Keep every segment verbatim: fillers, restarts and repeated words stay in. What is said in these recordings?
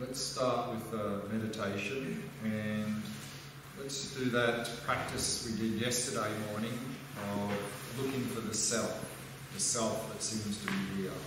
let's start with uh, meditation, and let's do that practice we did yesterday morning of looking for the self, the self that seems to be here.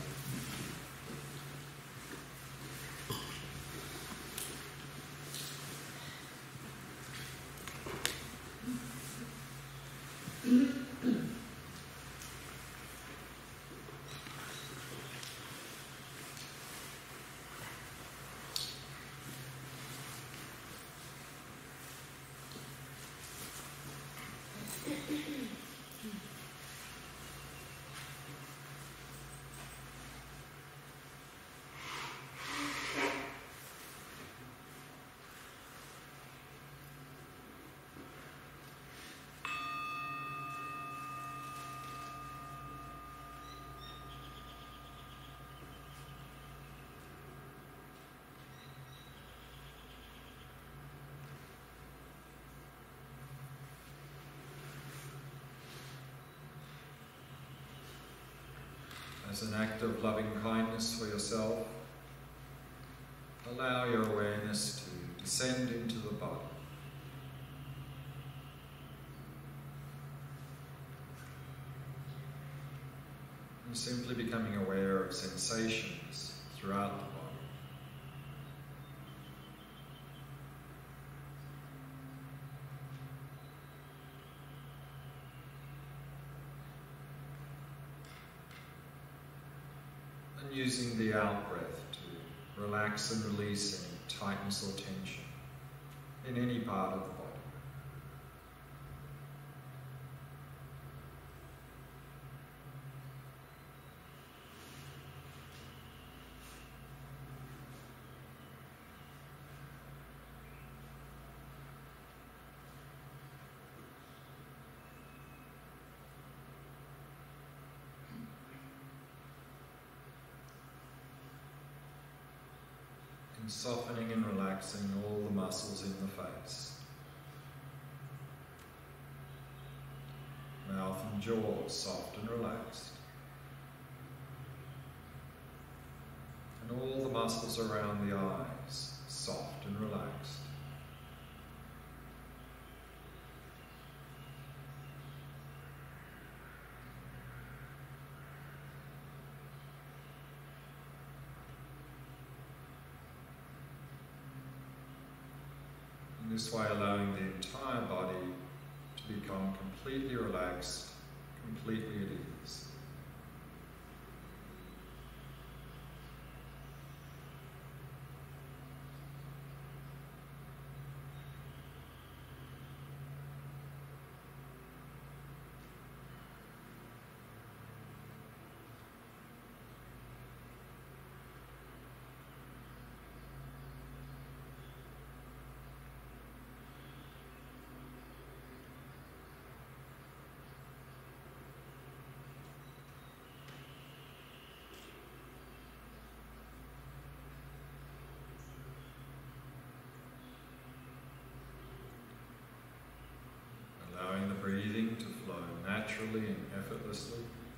As an act of loving kindness for yourself, allow your awareness to descend into the body. And simply becoming aware of sensations throughout the body. Using the out-breath to relax and release any tightness or tension in any part of the body. And softening and relaxing all the muscles in the face. Mouth and jaw soft and relaxed. And all the muscles around the eyes soft and relaxed. This way allowing the entire body to become completely relaxed, completely at ease. Allowing the breathing to flow naturally and effortlessly.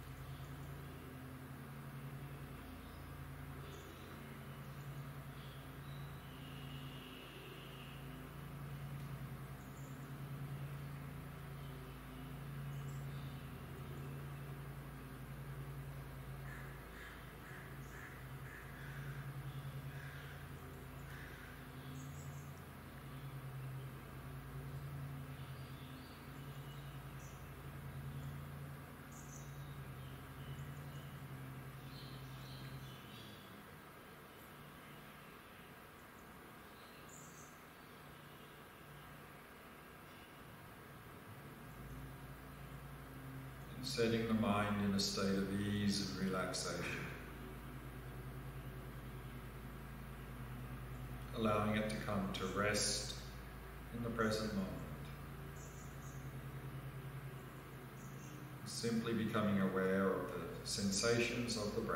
Setting the mind in a state of ease and relaxation. Allowing it to come to rest in the present moment. Simply becoming aware of the sensations of the breath.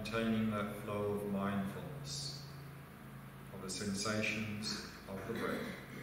maintaining that flow of mindfulness of the sensations of the breath.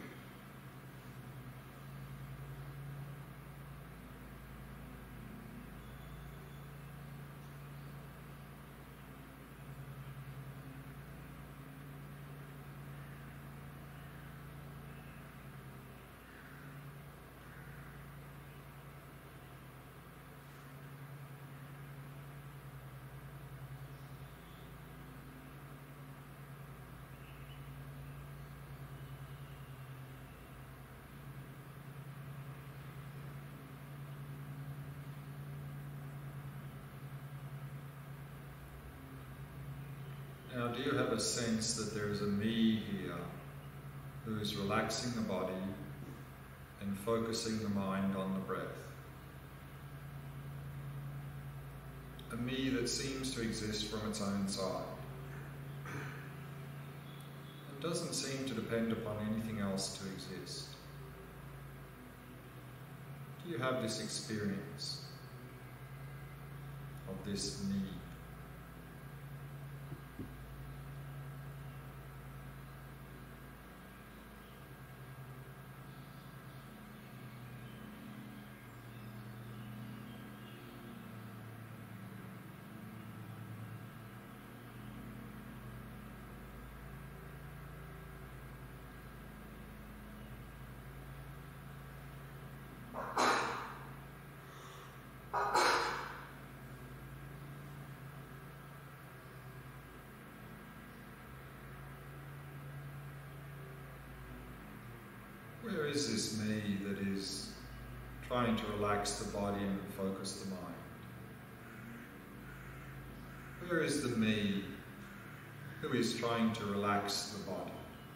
Now, do you have a sense that there is a me here who is relaxing the body and focusing the mind on the breath? A me that seems to exist from its own side and doesn't seem to depend upon anything else to exist. Do you have this experience of this me? Where is this me that is trying to relax the body and focus the mind? Where is the me who is trying to relax the body?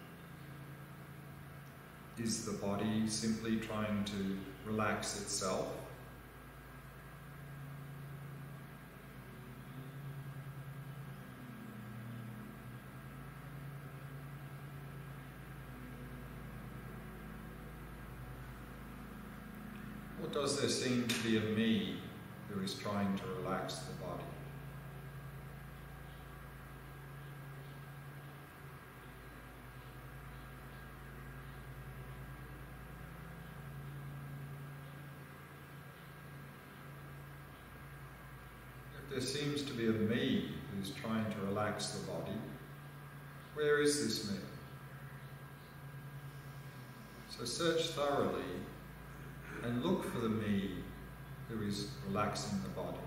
Is the body simply trying to relax itself? Or does there seem to be a me who is trying to relax the body? If there seems to be a me who's trying to relax the body, where is this me? So search thoroughly and look for the me who is relaxing the body.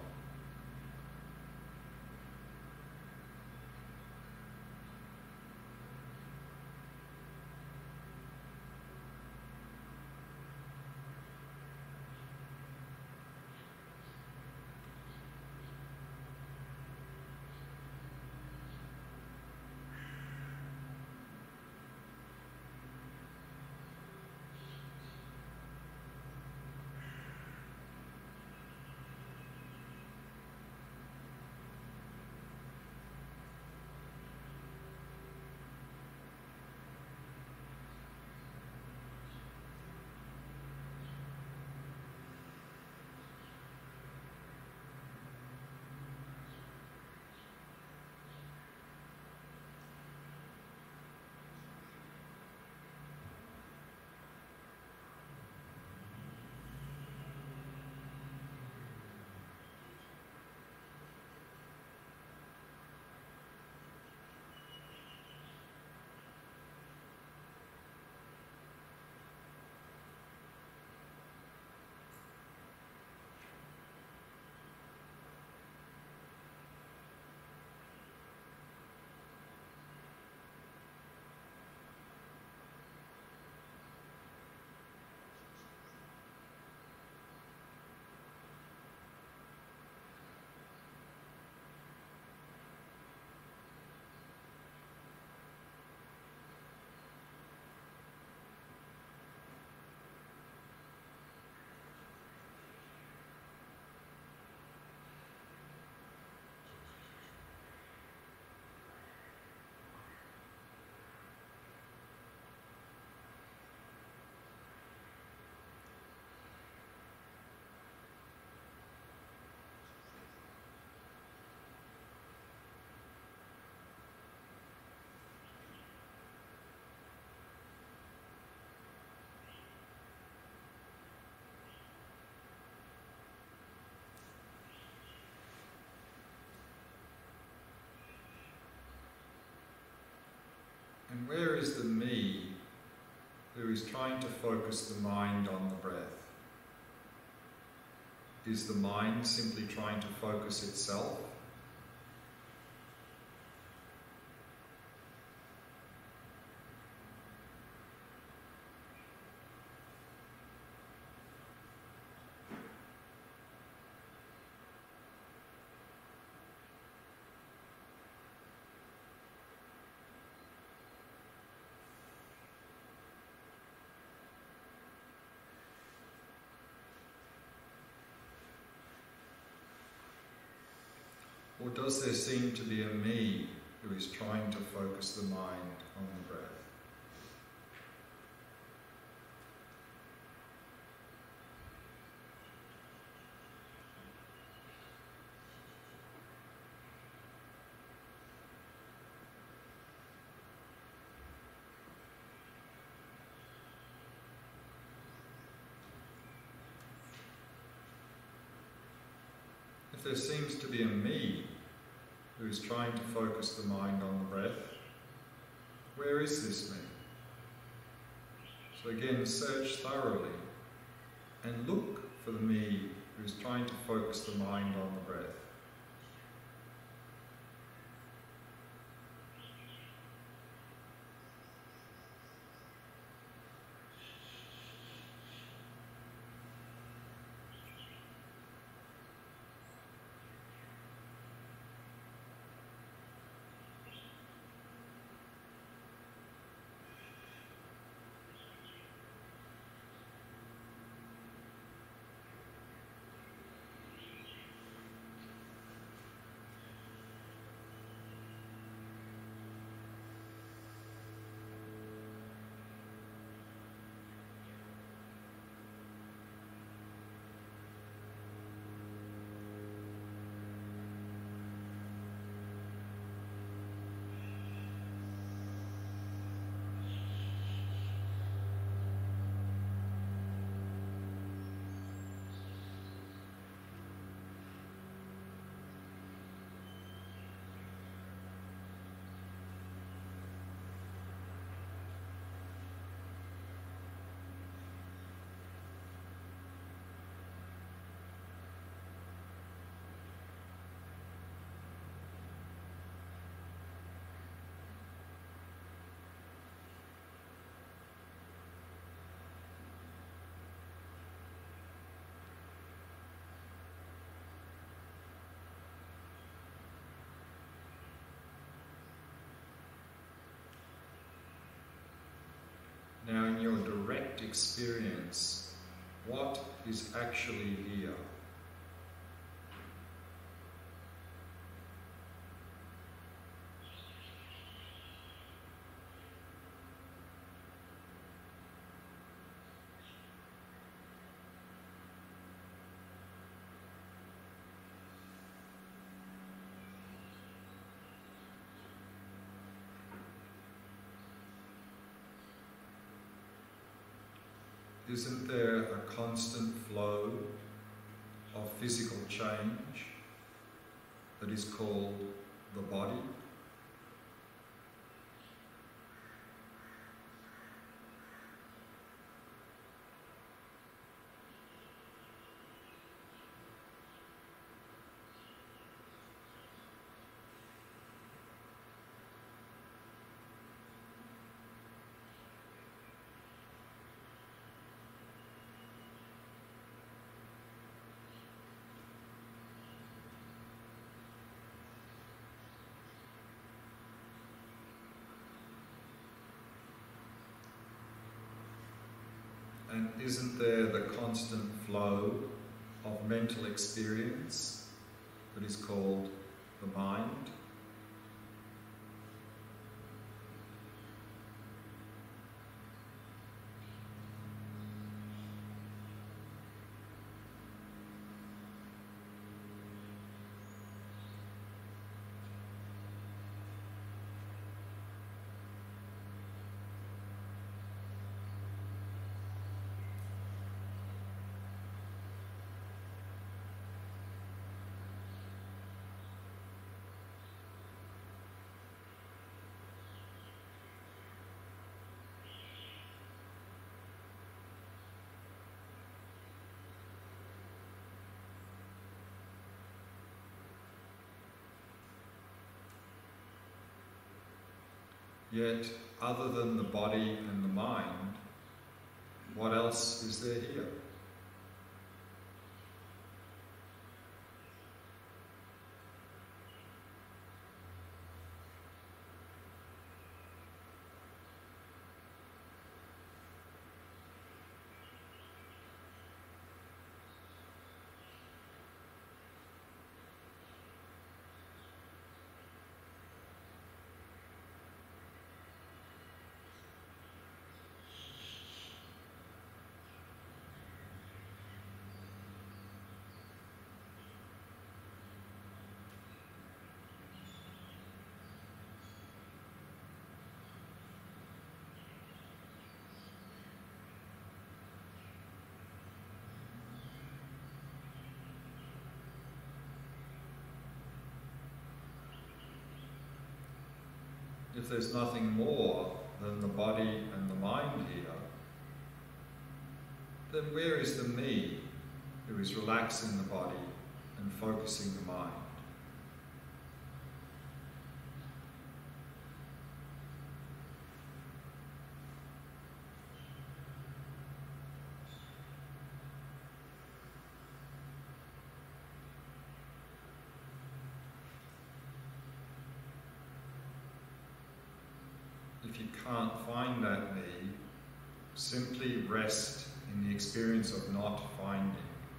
is the me who is trying to focus the mind on the breath? Is the mind simply trying to focus itself? Or does there seem to be a me who is trying to focus the mind on the breath? If there seems to be a me who is trying to focus the mind on the breath, where is this me? So again, search thoroughly and look for the me who is trying to focus the mind on the breath. Now, in your direct experience, what is actually here? Isn't there a constant flow of physical change that is called the body? And isn't there the constant flow of mental experience that is called the mind? Yet, other than the body and the mind, what else is there here? If there's nothing more than the body and the mind here, then where is the me who is relaxing the body and focusing the mind? If you can't find that me, simply rest in the experience of not finding.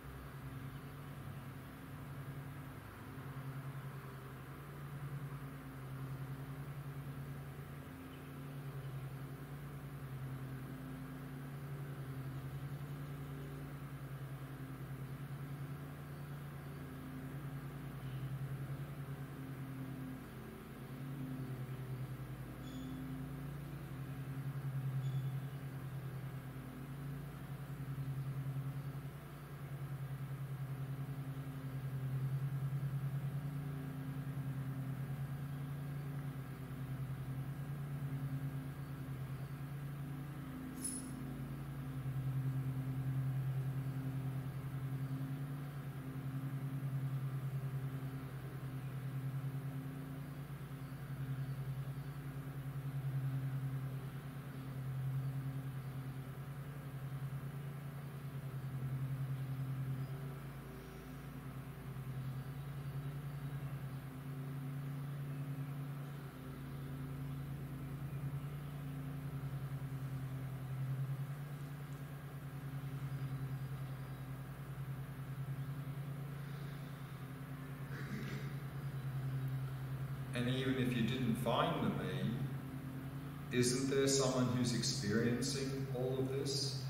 And even if you didn't find the me, isn't there someone who's experiencing all of this?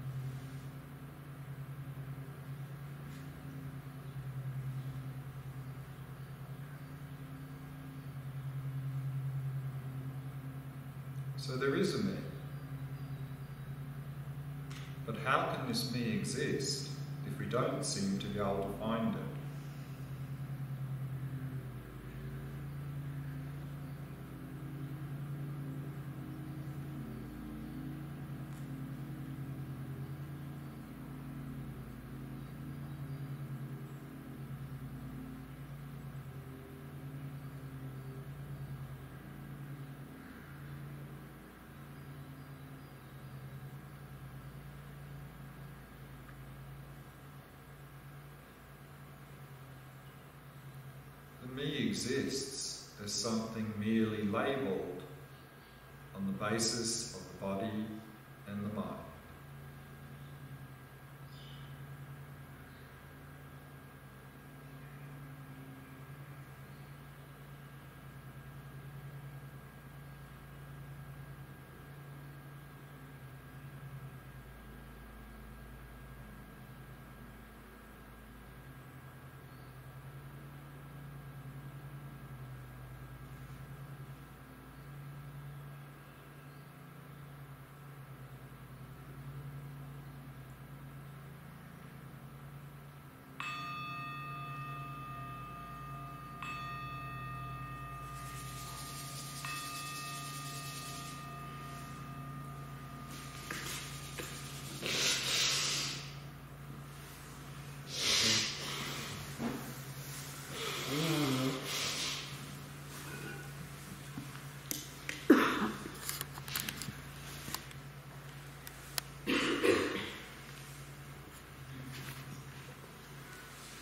So there is a me. But how can this me exist if we don't seem to be able to find it? Me exists as something merely labelled on the basis of the body and the mind.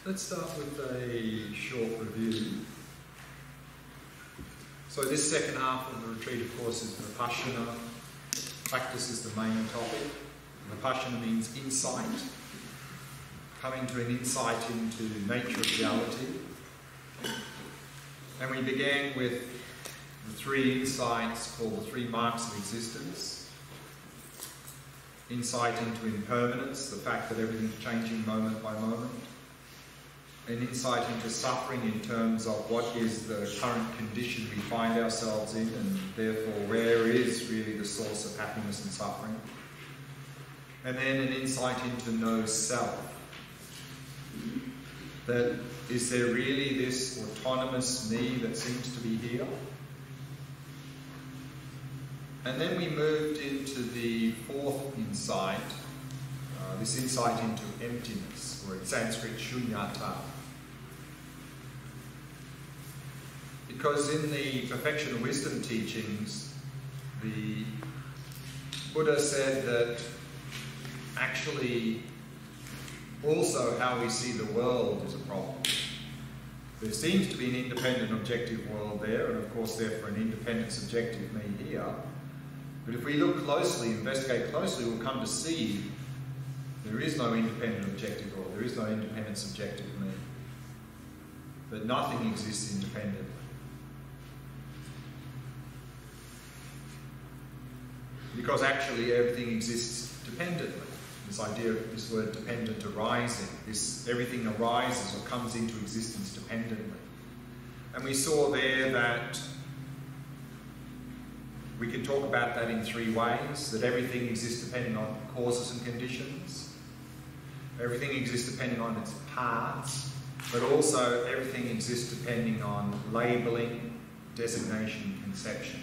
let's start with a short review. So this second half of the retreat, of course, is Vipassana. Practice is the main topic. Vipassana means insight, coming to an insight into the nature of reality. And we began with the three insights called the three marks of existence. Insight into impermanence, the fact that everything's changing moment by moment. An insight into suffering in terms of what is the current condition we find ourselves in, and therefore where is really the source of happiness and suffering. And then an insight into no self. That is there really this autonomous me that seems to be here? And then we moved into the fourth insight, uh, this insight into emptiness, or in Sanskrit, shunyata. Because in the Perfection of Wisdom teachings, the Buddha said that actually also how we see the world is a problem. There seems to be an independent objective world there, and of course therefore an independent subjective me here. But if we look closely, investigate closely, we'll come to see there is no independent objective world, there is no independent subjective me. That nothing exists independently. Because actually everything exists dependently. This idea of this word dependent arising, this everything arises or comes into existence dependently. And we saw there that we can talk about that in three ways, that everything exists depending on causes and conditions, everything exists depending on its parts, but also everything exists depending on labelling, designation, conception.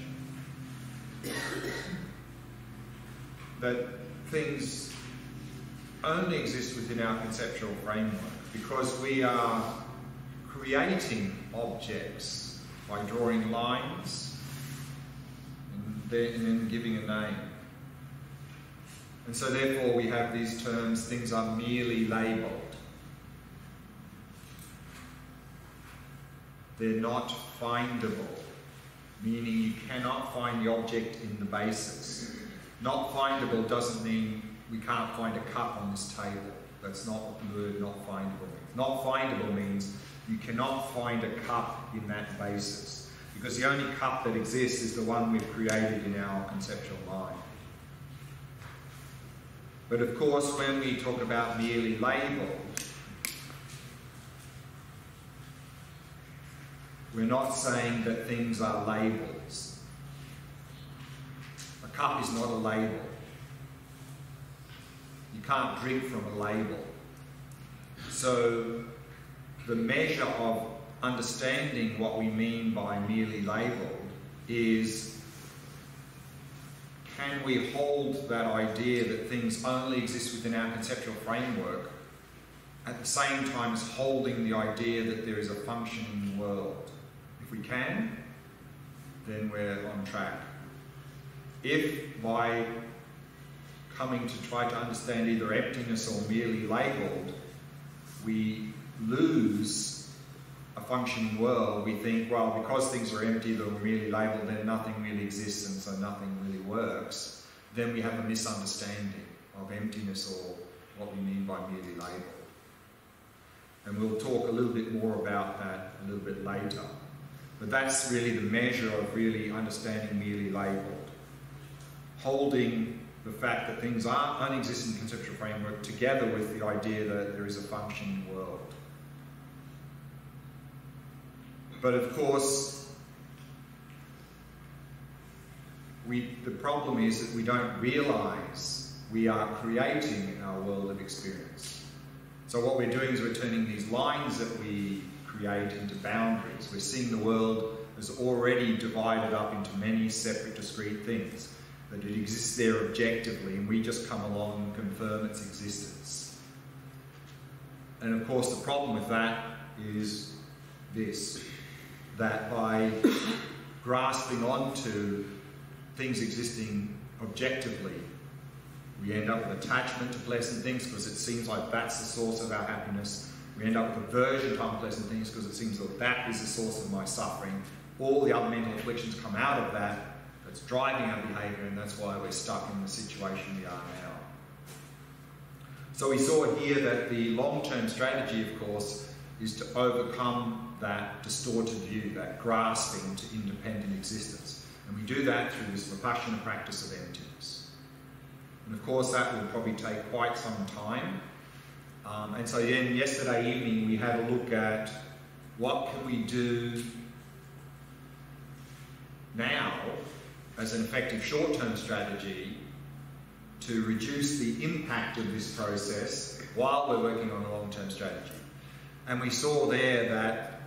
That things only exist within our conceptual framework because we are creating objects by drawing lines and then, and then giving a name. And so therefore we have these terms, things are merely labelled. They're not findable, meaning you cannot find the object in the basis. Not findable doesn't mean we can't find a cup on this table. That's not what the word not findable means. Not findable means you cannot find a cup in that basis, because the only cup that exists is the one we've created in our conceptual mind. But of course, when we talk about merely labelled, we're not saying that things are labels. A cup is not a label. You can't drink from a label. So the measure of understanding what we mean by merely labelled is, can we hold that idea that things only exist within our conceptual framework at the same time as holding the idea that there is a functioning world? If we can, then we're on track. If by coming to try to understand either emptiness or merely labelled, we lose a functioning world, we think, well, because things are empty or merely labelled, then nothing really exists and so nothing really works, then we have a misunderstanding of emptiness or what we mean by merely labelled. And we'll talk a little bit more about that a little bit later. But that's really the measure of really understanding merely labelled. Holding the fact that things are only exist in the conceptual framework together with the idea that there is a functioning world. But of course, we, the problem is that we don't realise we are creating our world of experience. So what we're doing is we're turning these lines that we create into boundaries. We're seeing the world as already divided up into many separate discrete things, that it exists there objectively and we just come along and confirm its existence. And of course the problem with that is this, that by grasping onto things existing objectively, we end up with attachment to pleasant things because it seems like that's the source of our happiness. We end up with aversion to unpleasant things because it seems that that is the source of my suffering. All the other mental afflictions come out of that, that's driving our behaviour, and that's why we're stuck in the situation we are now. So we saw here that the long-term strategy, of course, is to overcome that distorted view, that grasping to independent existence. And we do that through this Vipassana practice of emptiness. And of course that will probably take quite some time. Um, and so then yesterday evening we had a look at what can we do now as an effective short-term strategy to reduce the impact of this process while we're working on a long-term strategy. And we saw there that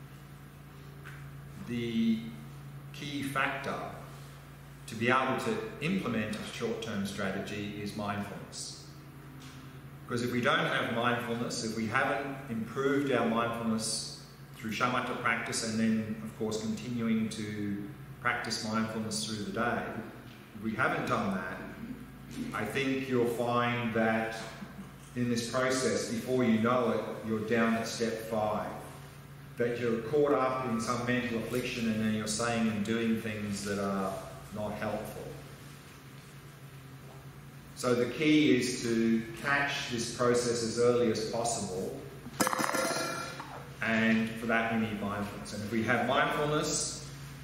the key factor to be able to implement a short-term strategy is mindfulness. Because if we don't have mindfulness, if we haven't improved our mindfulness through shamatha practice and then, of course, continuing to practice mindfulness through the day, if we haven't done that, I think you'll find that in this process, before you know it, you're down at step five. That you're caught up in some mental affliction and then you're saying and doing things that are not helpful. So the key is to catch this process as early as possible, and for that we need mindfulness. And if we have mindfulness,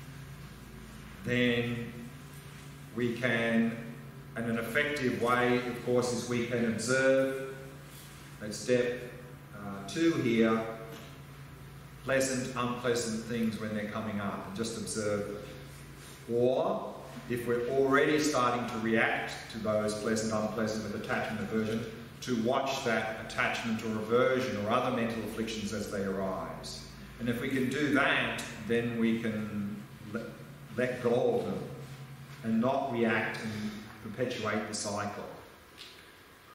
then we can, and an effective way, of course, is we can observe at step uh, two here, pleasant, unpleasant things when they're coming up, and just observe them. Or, if we're already starting to react to those pleasant, unpleasant with attachment, aversion, to watch that attachment or aversion or other mental afflictions as they arise. And if we can do that, then we can let, let go of them and not react and perpetuate the cycle.